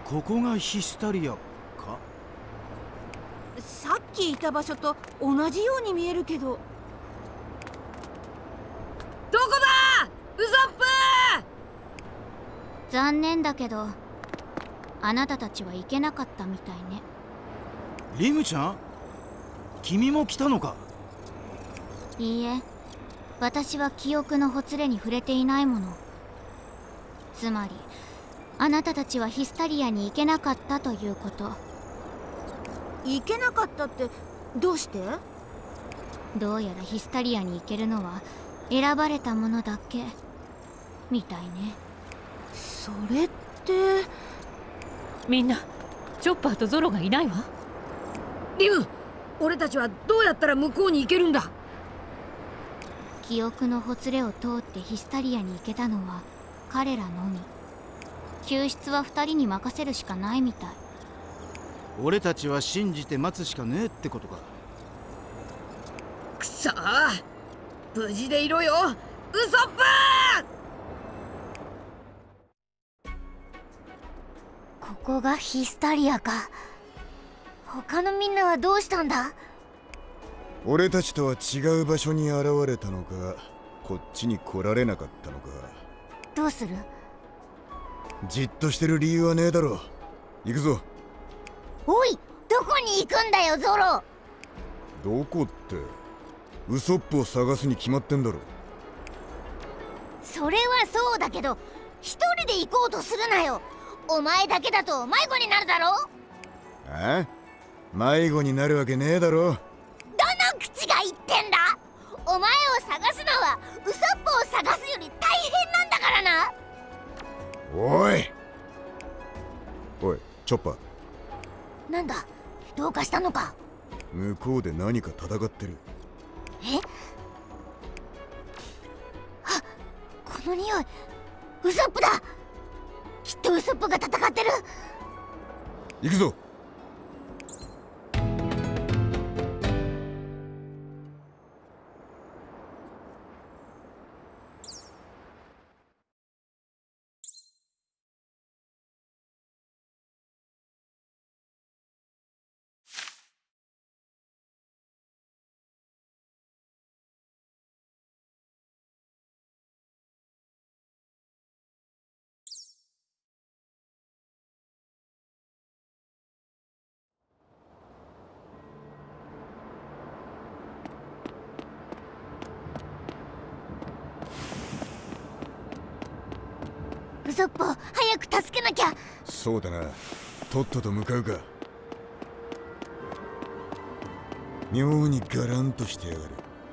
ここがヒスタリアか？ さっきいた場所と同じように見えるけど。 どこだウソップ！ 残念だけどあなたたちは行けなかったみたいね。 リムちゃん、君も来たのか？ いいえ、私は記憶のほつれに触れていないもの。つまりあなたたちはヒスタリアに行けなかったということ。 行けなかったってどうして？ どうやらヒスタリアに行けるのは選ばれたものだけみたいね。 それって。 みんなチョッパーとゾロがいないわ。リム、俺たちはどうやったら向こうに行けるんだ？ 記憶のほつれを通ってヒスタリアに行けたのは彼らのみ。救出は2人に任せるしかないみたい。 俺たちは信じて待つしかねえってことか。 くそー、無事でいろよウソップー！ ここがヒスタリアか。他のみんなはどうしたんだ？ 俺たちとは違う場所に現れたのか、こっちに来られなかったのか。 どうする？ じっとしてる理由はねえだろ。行くぞ。 おい、どこに行くんだよゾロ。 どこってウソップを探すに決まってんだろ。 それはそうだけど一人で行こうとするなよ。お前だけだと迷子になるだろ。 ああ、迷子になるわけねえだろ。 どの口が言ってんだ。お前を探すのはウソップを探すより大変なんだからな。 おいおい、チョッパー。 なんだ、どうかしたのか？ 向こうで何か戦ってる。 え？あ、この匂い、ウソップだ。きっとウソップが戦ってる。 行くぞ。 ウソップを早く助けなきゃ。 そうだな、とっとと向かうか。妙にガランとしてやがる。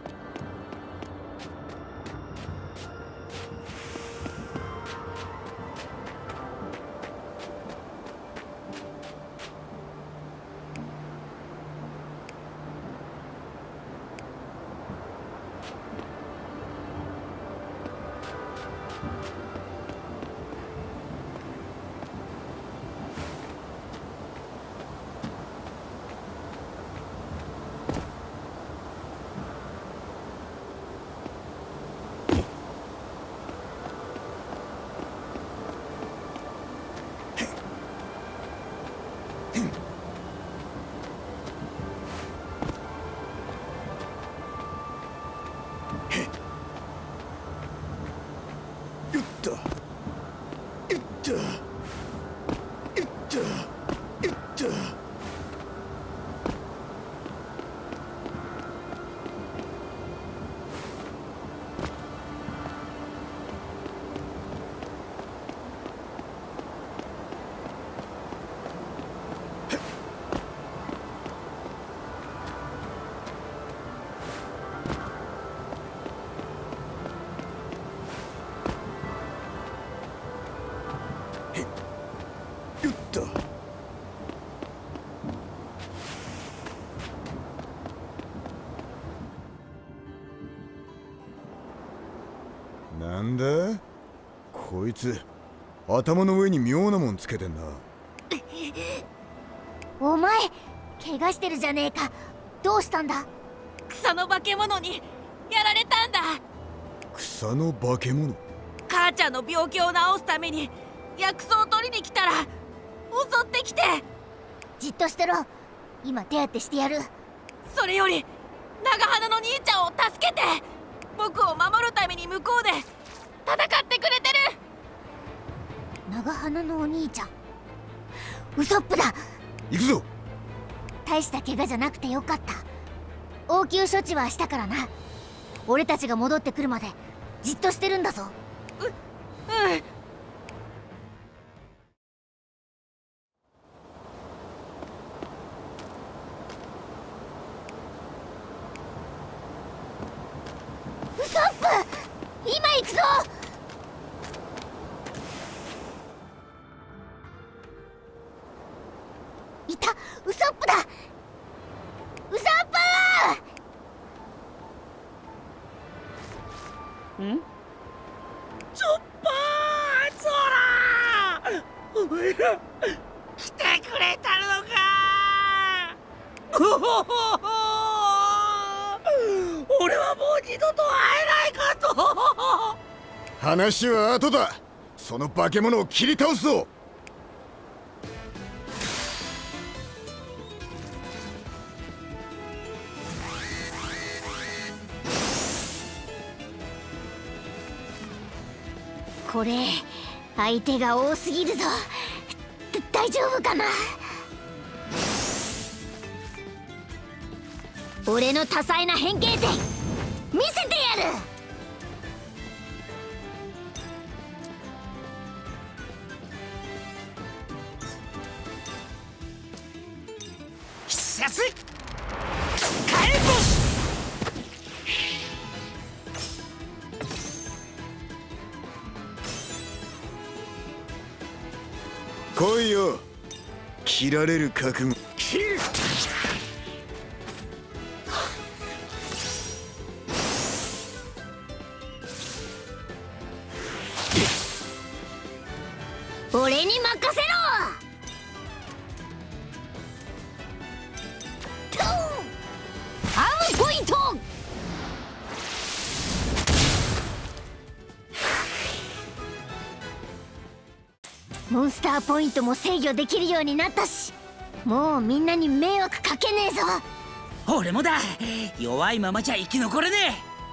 なんだこいつ、頭の上に妙なもんつけてんな。 お前怪我してるじゃねえか。どうしたんだ？ 草の化け物にやられたんだ。 草の化け物？ 母ちゃんの病気を治すために薬草を取りに来たら襲ってきて。 じっとしてろ。今手当てしてやる。 それより長花の兄ちゃんを助けて。僕を守るために向こうで戦ってくれてる。 長花のお兄ちゃん、ウソップだ。 行くぞ。 大した怪我じゃなくてよかった。応急処置はしたからな。俺たちが戻ってくるまでじっとしてるんだぞ。 うん。 ウソップ、今行くぞ。いた、ウソップだ。ウソップ。 ん？チョッパー、ゾラ！お前ら来てくれたのか！俺はもう二度と会えないかと。 話は後だ。その化け物を切り倒すぞ。 これ相手が多すぎるぞ。大丈夫かな。俺の多彩な変形点見せてやる。 必殺火炎星。 来いよ。切られる覚悟。 切る。 俺に任せろ。トゥーンアームポイント。モンスターポイントも制御できるようになったし、もうみんなに迷惑かけねえぞ。 俺もだ。弱いままじゃ生き残れね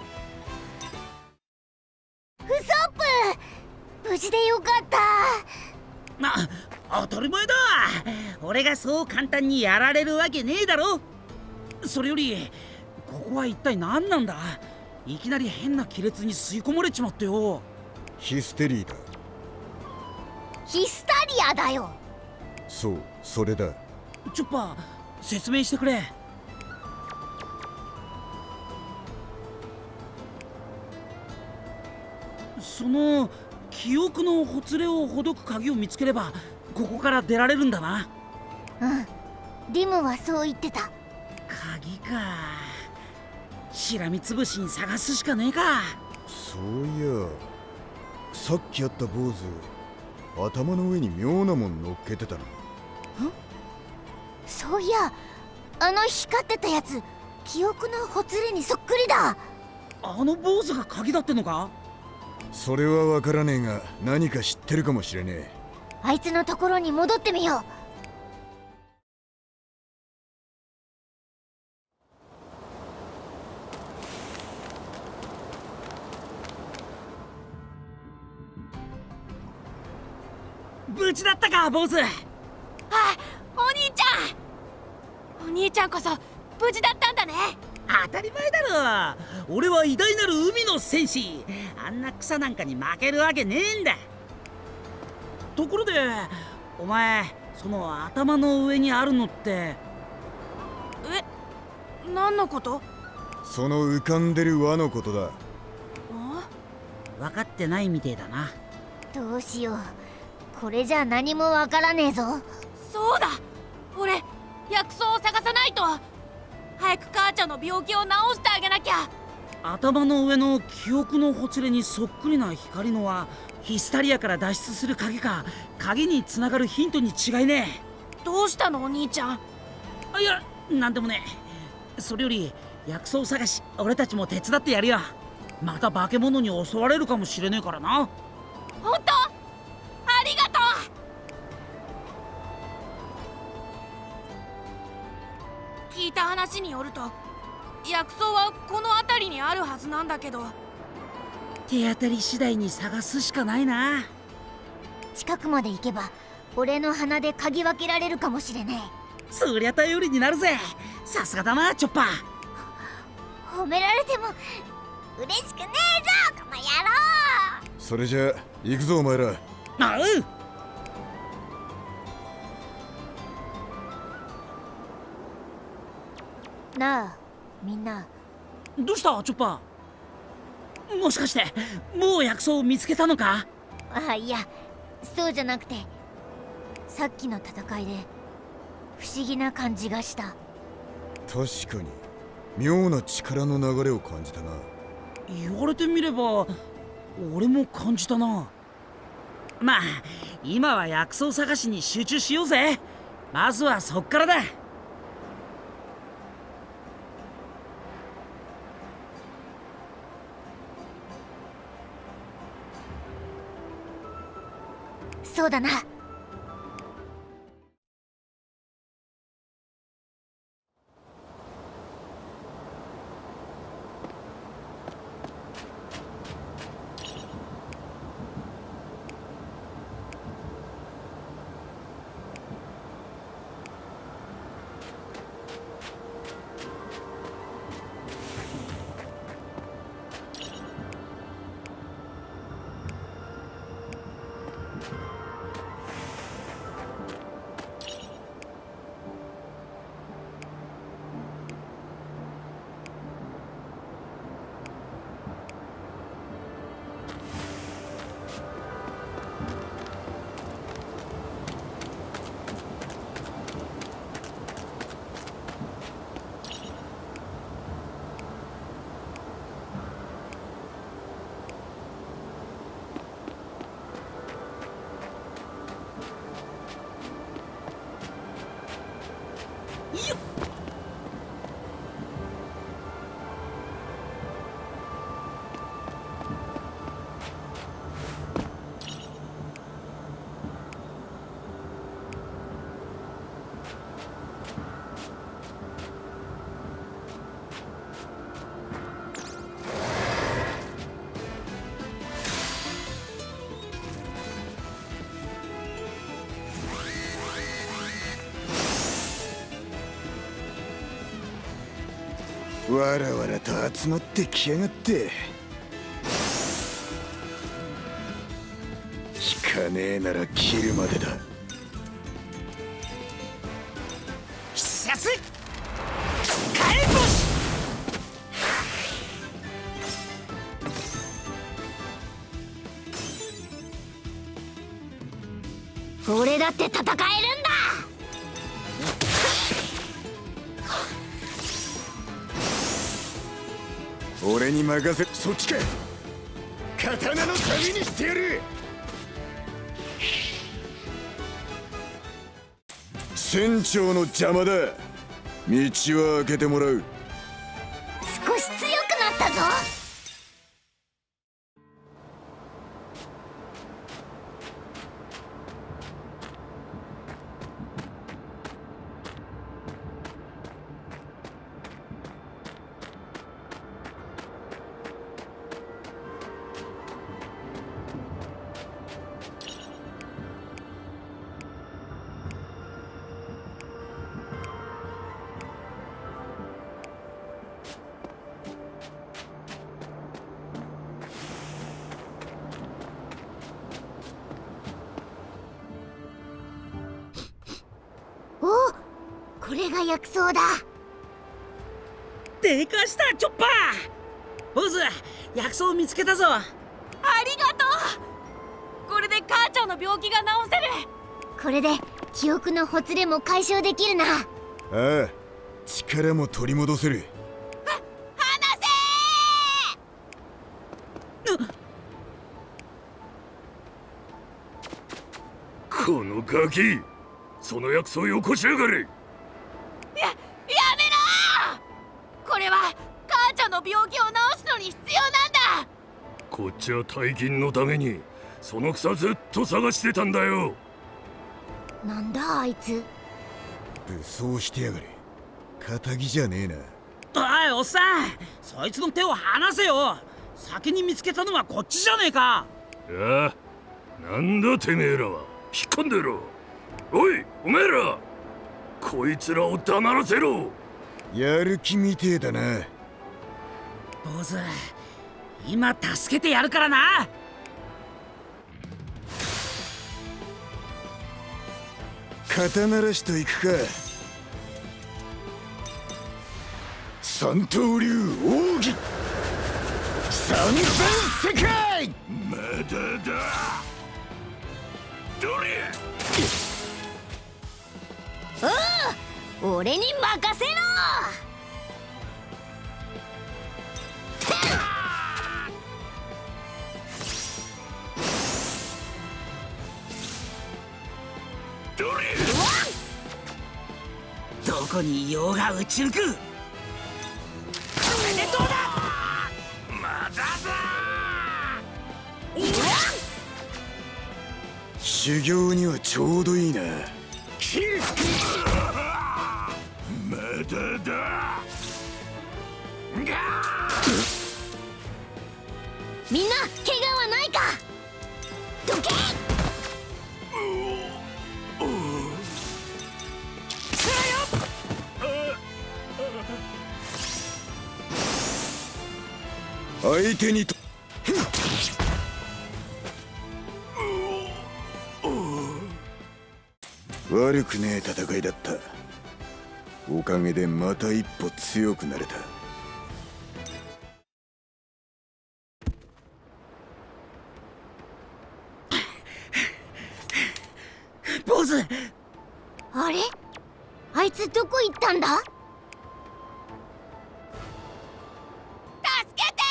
ウソップ、無事でよかった。 当たり前だ。俺がそう簡単にやられるわけねえだろ。それよりここは一体何なんだ。いきなり変な亀裂に吸い込まれちまってよ。 ヒステリーだ。 ヒスタリアだよ。 そう、それだ。 チョッパー、説明してくれ。その記憶のほつれをほどく鍵を見つければここから出られるんだな。 うん、リムはそう言ってた。 鍵か。しらみつぶしに探すしかねえか。 そういや、さっき会った坊主、頭の上に妙なもん乗っけてたな。 そういや、あの光ってたやつ、記憶のほつれにそっくりだ。 あの坊主が鍵だってのか。 それは分からねえが、何か知ってるかもしれねえ。 あいつのところに戻ってみよう。無事だったか、坊主。 あ、お兄ちゃん。お兄ちゃんこそ無事だったんだね。 当たり前だろ。俺は偉大なる海の戦士。あんな草なんかに負けるわけねえんだ。ところでお前、その頭の上にあるのって。 何のこと？ その浮かんでる輪のことだ。 分かってないみてえだな。 う。どうしよう、これじゃ何もわからねえぞ。 そうだ、俺薬草を探さないと。早く母ちゃんの病気を治してあげなきゃ。 頭の上の記憶のほつれにそっくりな光のはヒスタリアから脱出する鍵か、鍵につながるヒントに違いねえ。 どうしたのお兄ちゃん。 いや、なんでもねえ。それより薬草探し、俺たちも手伝ってやるよ。また化け物に襲われるかもしれねえからな。 本当？ありがとによると薬草はこの辺りにあるはずなんだけど。 手当たり次第に探すしかないな。 近くまで行けば俺の鼻で嗅ぎ分けられるかもしれない。 そりゃ頼りになるぜ。さすがだなチョッパー。 褒められても嬉しくねえぞこの野郎。 それじゃ行くぞお前ら。 あう。 なあみんな。 どうしたチョッパー。もしかしてもう薬草を見つけたのか。 あ、いやそうじゃなくて、さっきの戦いで不思議な感じがした。 確かに妙な力の流れを感じたな。 言われてみれば俺も感じたな。まあ今は薬草探しに集中しようぜ。まずはそっからだ。 そうだな。 わらわらと集まってきやがって。引かねえなら切るまでだ。 必殺火炎星。 俺だって戦えるんだ。 俺に任せ。そっちか。刀の旅にしてやる。船長の邪魔だ。道は開けてもらう。 少し強くなったぞ。お、これが薬草だ。 でかしたチョッパー。ボズ、薬草を見つけたぞ。 ありがとう。これで母ちゃんの病気が治せる。 これで記憶のほつれも解消できるな。 ああ、力も取り戻せる。 離せこのガキ、その薬草よこしやがれ。 やめろー。これは母ちゃんの病気を治すのに必要なんだ。 こっちは大金のためにその草ずっと探してたんだよ。 なんだあいつ。 武装してやがれ。 仇じゃねえな。 おいおっさん、そいつの手を離せよ。先に見つけたのはこっちじゃねえか。 ああ、なんだてめえらは。引っ込んでろ。おいお前ら、こいつらを黙らせろ。 やる気みてえだな。 坊主、今助けてやるからな。 肩慣らしといくか。三刀流奥義三千世界。 まだだ。どれ。 おお、俺に任せろ。 どれ。 どこにいようが撃ち抜く。これでどうだ。 まだだ。 修行にはちょうどいいな。 まだだ。 みんな怪我はないか。どけ。 相手にと悪くねえ戦いだった。おかげでまた一歩強くなれた。 坊主、 あれ、あいつどこ行ったんだ。助けて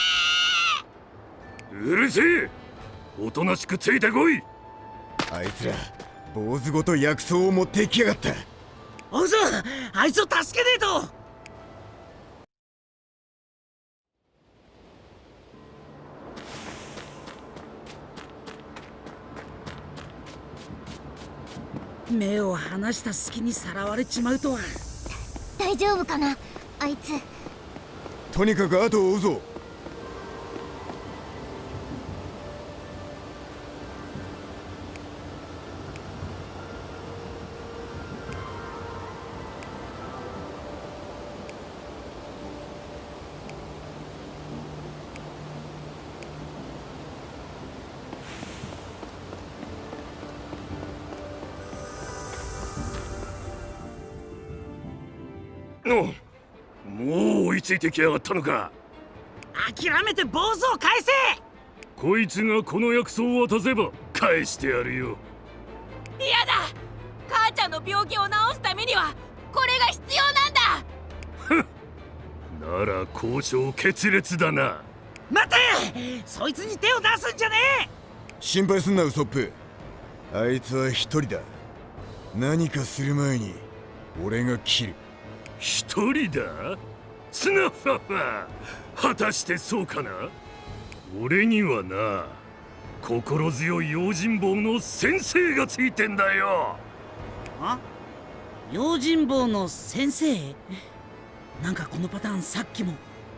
うるせえ。おとなしくついてこい。 あいつら坊主ごと薬草を持ってきやがった。 坊主、あいつを助けねえと。目を離した隙にさらわれちまうとは。 大丈夫かなあいつ。 とにかく後を追うぞ。 もう追いついてきやがったのか。 諦めて坊主を返せ。 こいつがこの薬草を渡せば返してやるよ。 嫌だ。母ちゃんの病気を治すためにはこれが必要なんだ。 なら交渉決裂だな。 待て、そいつに手を出すんじゃねえ。 心配すんなウソップ。あいつは一人だ。何かする前に俺が切る。 一人だ。スナファファ、果たしてそうかな。俺にはな、心強い用心棒の先生がついてんだよ。 あ、用心棒の先生。なんかこのパターンさっきも。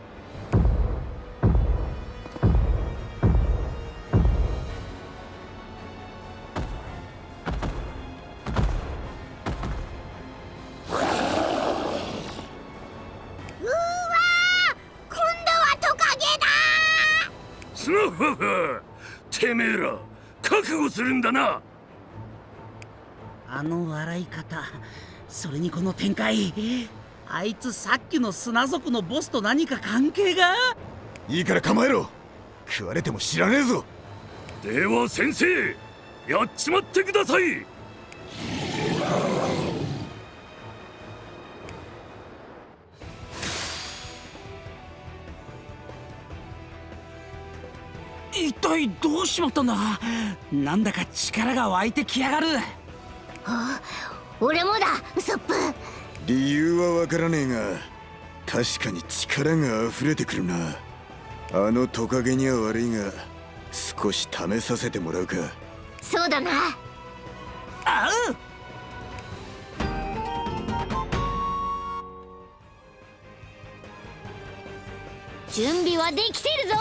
スナファファ、てめえら覚悟するんだな。 あの笑い方、それにこの展開。あいつさっきの砂族のボスと何か関係が。 いいから構えろ。食われても知らねえぞ。 では先生、やっちまってください。 一体どうしまったんだ。なんだか力が湧いてきやがる。 俺もだウソップ。 理由はわからねえが確かに力が溢れてくるな。あのトカゲには悪いが少し試させてもらうか。 そうだな。 あう。 準備はできてるぞ。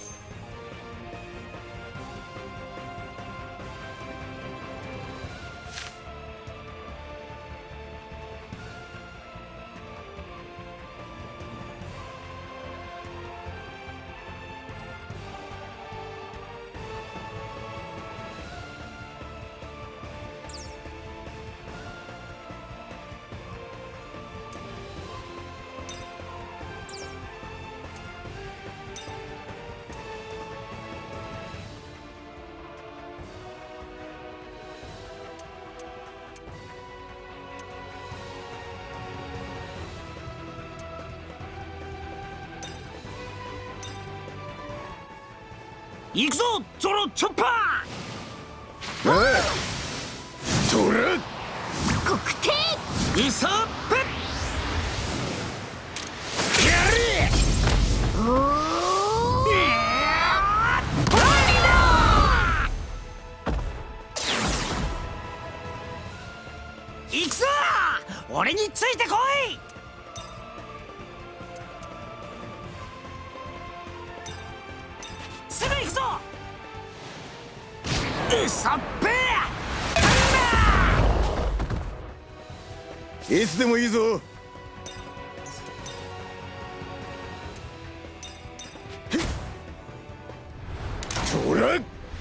行くぞゾロチョッパー。 おいトラ国定イソップやれ。 おー行くぞ俺についてこい。すぐ行くぞイソップ。 いつでもいいぞ。トラ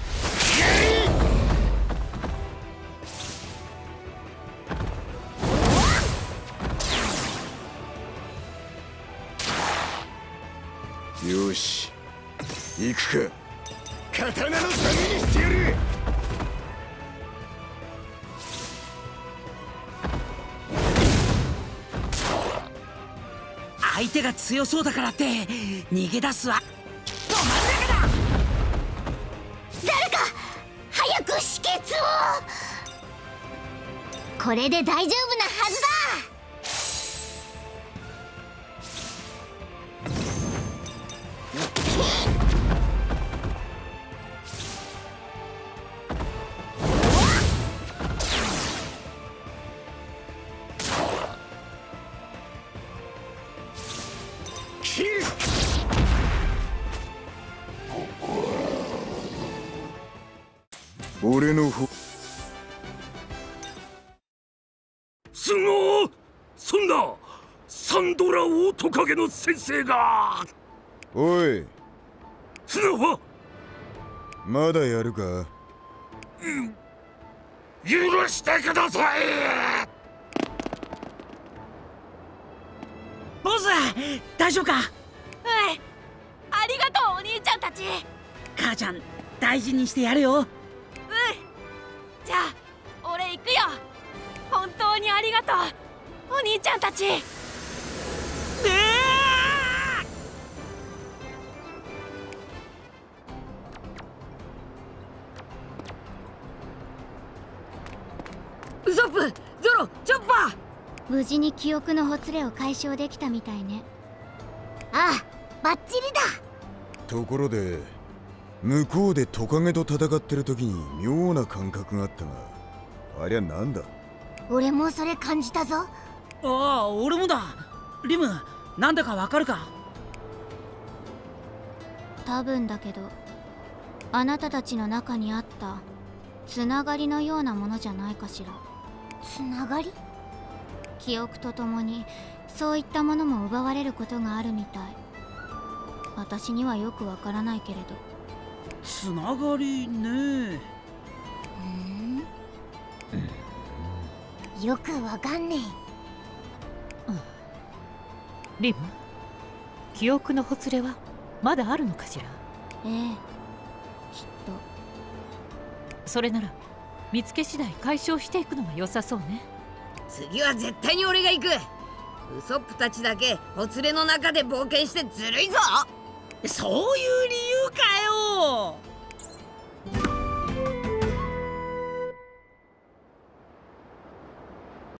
よし行くか。刀のためにしてやる。 相手が強そうだからって逃げ出すわ。止まんなきゃだ。 誰か早く止血を。これで大丈夫なはずだ。 俺の方すごー。そんなサンドラオオトカゲの先生が。 おいスナファまだやるか。 許してください。 ボス大丈夫か。 ありがとうお兄ちゃんたち。 母ちゃん大事にしてやるよ。 じゃあ俺行くよ。本当にありがとうお兄ちゃんたち。 ウソップ、ゾロ、チョッパー。 無事に記憶のほつれを解消できたみたいね。ああ、バッチリだ。 ところで向こうでトカゲと戦ってる時に妙な感覚があったが、ありゃなんだ。 俺もそれ感じたぞ。 ああ俺もだ。リムなんだかわかるか。 多分だけど、あなたたちの中にあったつながりのようなものじゃないかしら。つながり？記憶とともにそういったものも奪われることがあるみたい。私にはよくわからないけれど。 つながりね。 よくわかんねえ。 リム、記憶のほつれはまだあるのかしら。 ええ、きっと。 それなら見つけ次第解消していくのが良さそうね。 次は絶対に俺が行く。ウソップたちだけほつれの中で冒険してずるいぞ。 そういう理由かよ。